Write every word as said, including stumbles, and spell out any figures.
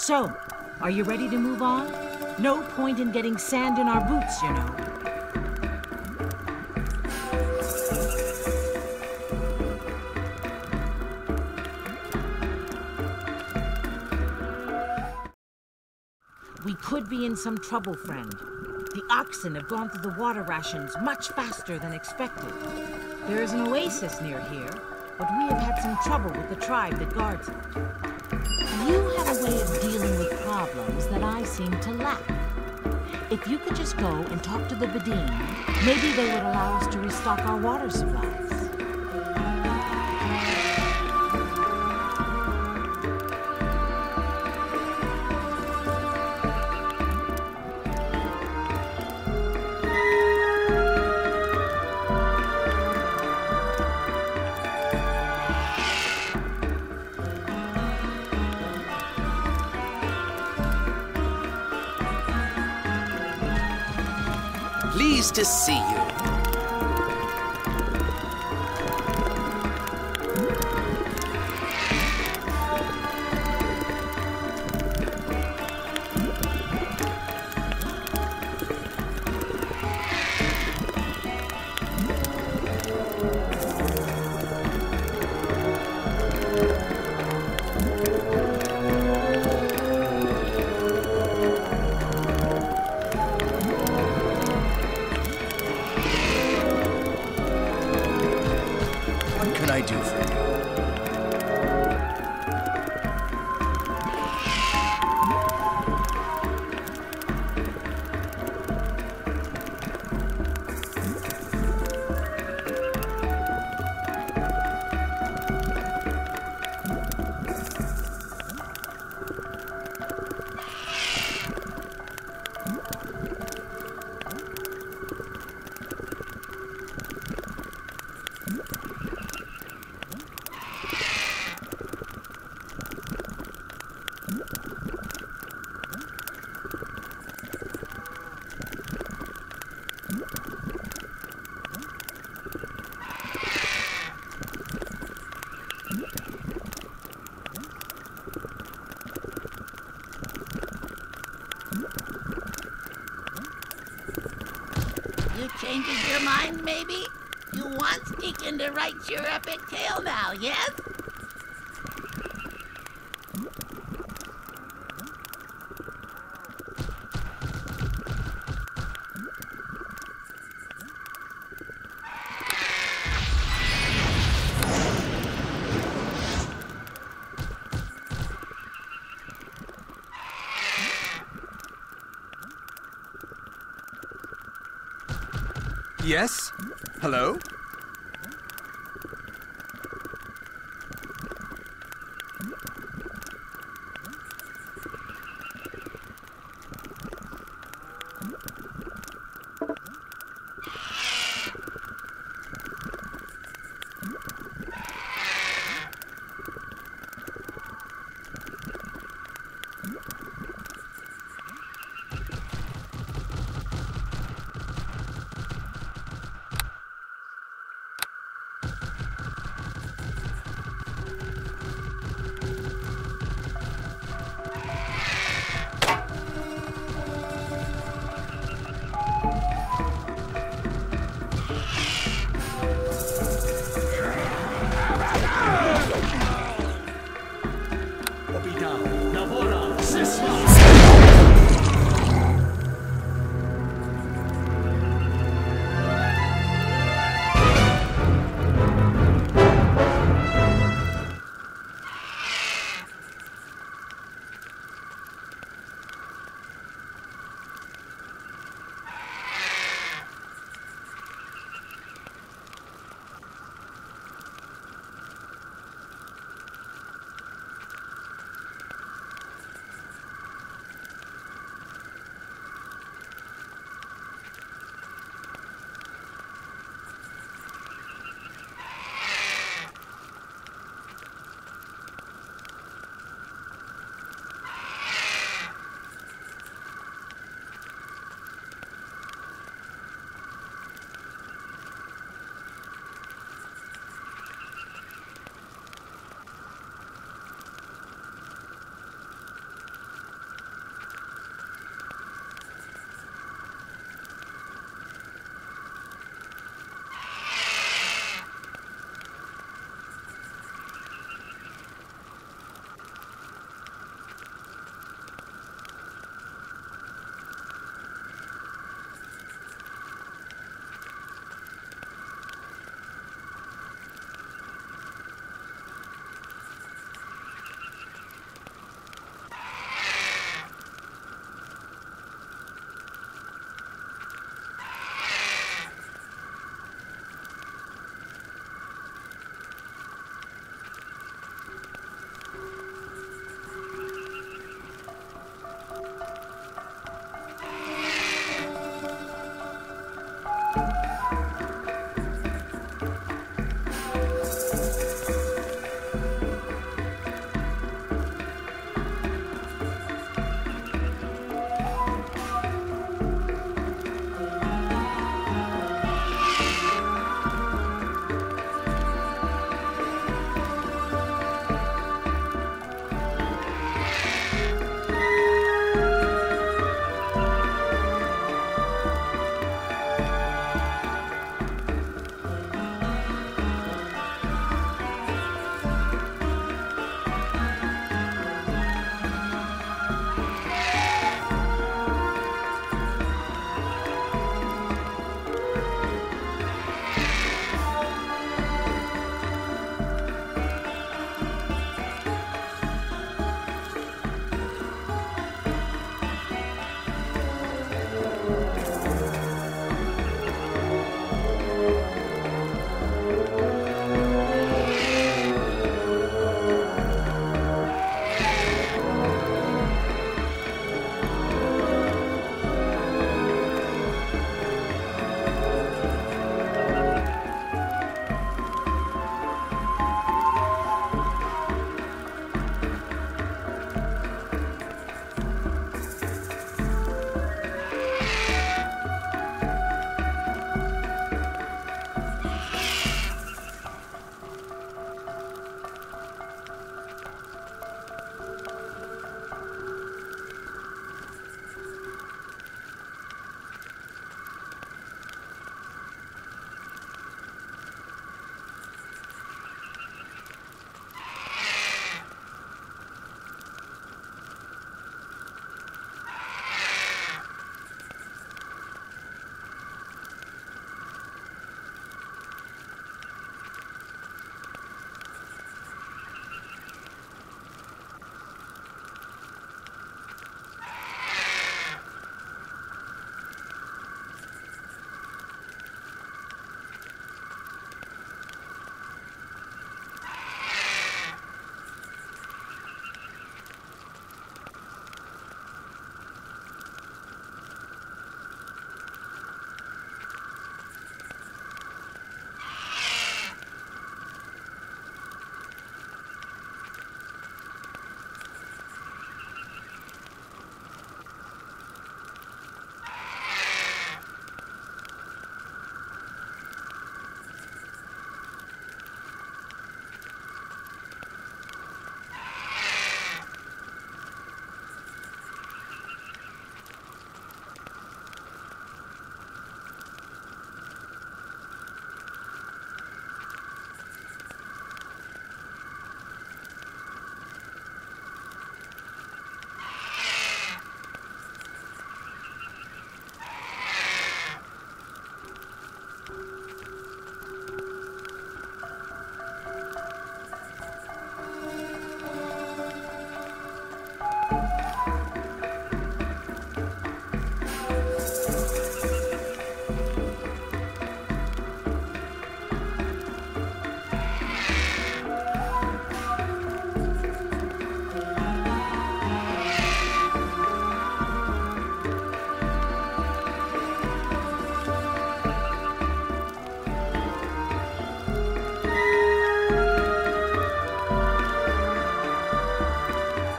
So, are you ready to move on? No point in getting sand in our boots, you know. We could be in some trouble, friend. The oxen have gone through the water rations much faster than expected. There is an oasis near here, but we have had some trouble with the tribe that guards it. You have a way of dealing with problems that I seem to lack. If you could just go and talk to the Bedine, maybe they would allow us to restock our water supplies. Pleased to see you. I do for you? You changing your mind, maybe? You want Sneakin' to write your epic tale now, yes? Yes? Hello?